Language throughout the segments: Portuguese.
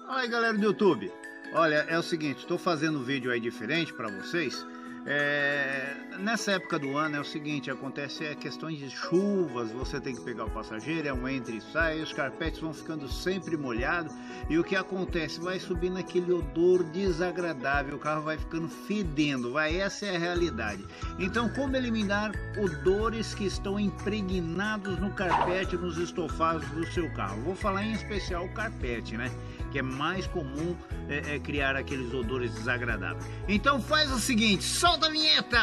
Fala aí, galera do YouTube. Olha, é o seguinte, estou fazendo um vídeo aí diferente para vocês. Nessa época do ano é o seguinte, acontece questões de chuvas, você tem que pegar o passageiro, é um entra e sai, os carpetes vão ficando sempre molhados e o que acontece? Vai subindo aquele odor desagradável, o carro vai ficando fedendo, essa é a realidade. Então, como eliminar odores que estão impregnados no carpete, nos estofados do seu carro? Vou falar em especial o carpete, né? Que é mais comum criar aqueles odores desagradáveis. Então faz o seguinte, solta a vinheta!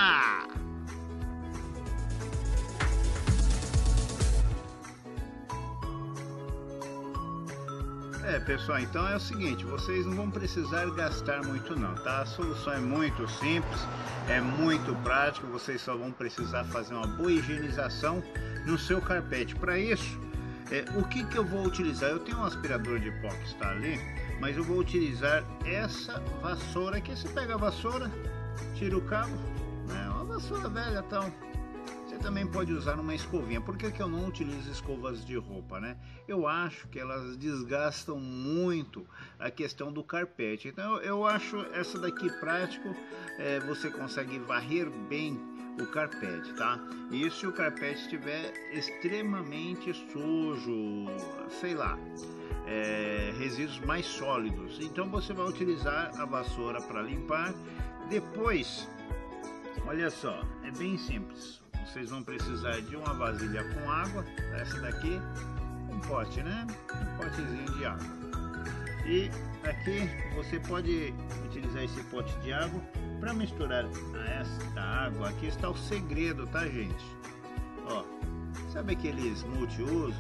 Pessoal, então é o seguinte, vocês não vão precisar gastar muito não, tá? A solução é muito simples, é muito prática, vocês só vão precisar fazer uma boa higienização no seu carpete. Para isso, o que eu vou utilizar? Eu tenho um aspirador de pó que está ali, mas eu vou utilizar essa vassoura aqui. Você pega a vassoura, tira o cabo, né? Uma vassoura velha, então você também pode usar uma escovinha. Por que eu não utilizo escovas de roupa, né? Eu acho que elas desgastam muito a questão do carpete. Então eu acho essa daqui prático, você consegue varrer bem o carpete, tá? E se o carpete estiver extremamente sujo, sei lá, resíduos mais sólidos, então você vai utilizar a vassoura para limpar. Depois, olha só, é bem simples. Vocês vão precisar de uma vasilha com água, essa daqui, um pote, né? Um potezinho de água. E aqui você pode utilizar esse pote de água para misturar a esta água. Aqui está o segredo, tá, gente? Ó, sabe aqueles multiuso,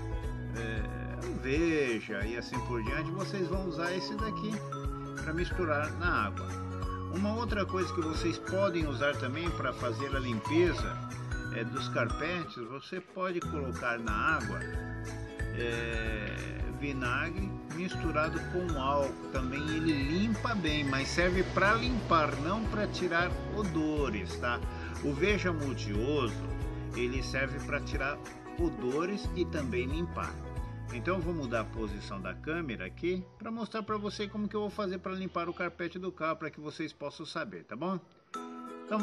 Veja e assim por diante? Vocês vão usar esse daqui para misturar na água. Uma outra coisa que vocês podem usar também para fazer a limpeza dos carpetes, você pode colocar na água vinagre misturado com álcool. Também ele limpa bem, mas serve para limpar, não para tirar odores, tá? O Veja multiuso, ele serve para tirar odores e também limpar. Então eu vou mudar a posição da câmera aqui para mostrar para você como que eu vou fazer para limpar o carpete do carro, para que vocês possam saber, tá bom? Então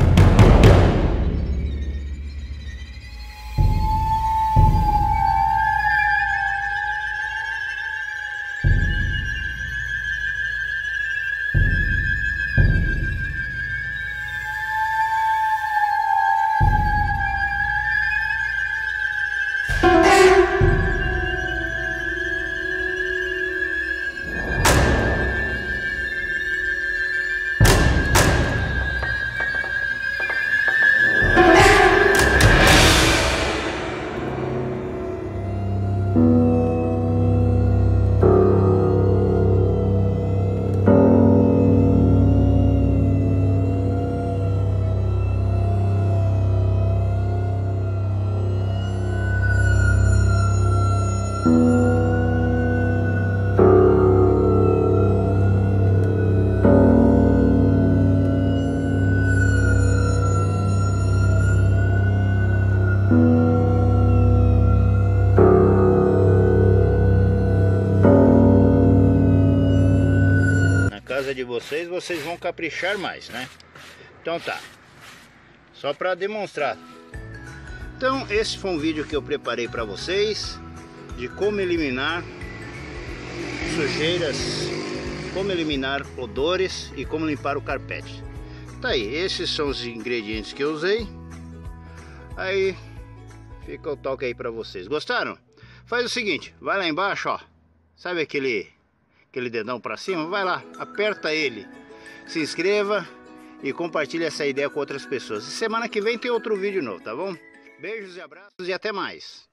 de vocês vão caprichar mais, né? Então tá, só para demonstrar. Então esse foi um vídeo que eu preparei para vocês de como eliminar sujeiras, como eliminar odores e como limpar o carpete. Tá aí, esses são os ingredientes que eu usei. Aí fica o toque aí para vocês. Gostaram? Faz o seguinte, vai lá embaixo, ó, sabe aquele dedão para cima, vai lá, aperta ele, se inscreva e compartilhe essa ideia com outras pessoas. E semana que vem tem outro vídeo novo, tá bom? Beijos e abraços e até mais.